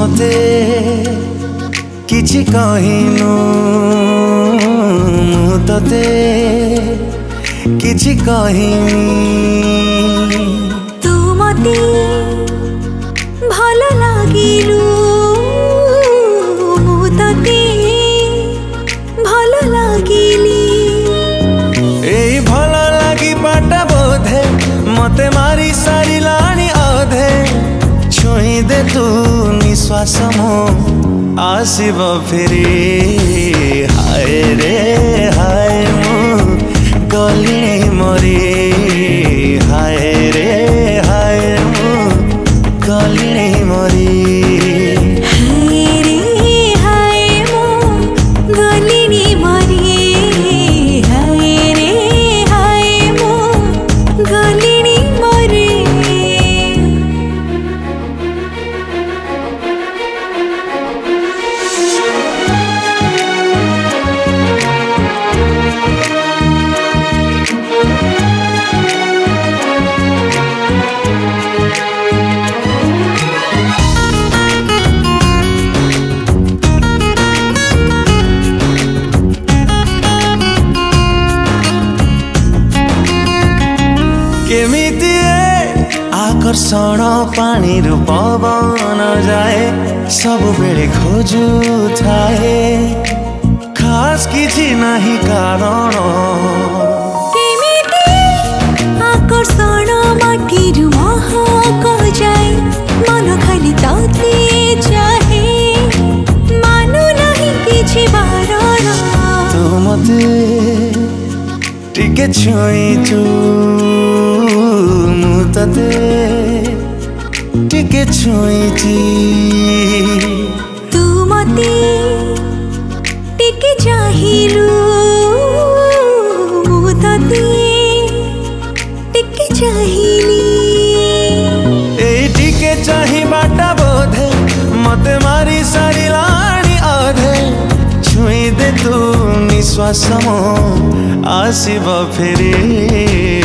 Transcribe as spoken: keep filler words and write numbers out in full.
मते किछि कहिनु मु तते किछि कहिनी तू मते भल लागिलु मु तते भल लागिली एई भल लागी बाटा बोधे मते मारी सारी लाणी अधे छुई दे तू निश्वास मो आसिब फेरी हाय रे हाय मु गली मरी हाय रे हाय मु गली मरी केमिति आकर्षण पानी रु पवन जाए सब बेले खोजु थाए खास किछि नाही कारण केमिति आकर्षण माटी रु महक जाए मन खाली तते चाहे मानु नाही किछि बारण तू मते टिके छुईचु मु तते टिके छुईची तू मते टिके चाहिलु मु तते टिके चाहिली ए टिके चाही बाटा बोधे मते मारी सारी लाणी अधे छुई दे तू निश्वास मो आसिब फेरी